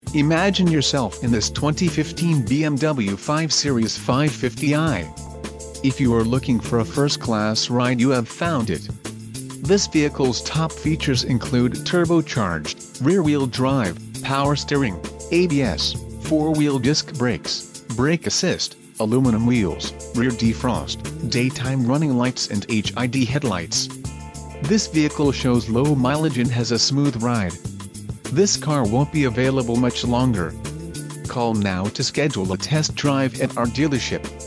Imagine yourself in this 2015 BMW 5 Series 550i. If you are looking for a first-class ride, you have found it. This vehicle's top features include turbocharged, rear-wheel drive, power steering, ABS, 4-wheel disc brakes, brake assist, aluminum wheels, rear defrost, daytime running lights and HID headlights. This vehicle shows low mileage and has a smooth ride. This car won't be available much longer. Call now to schedule a test drive at our dealership.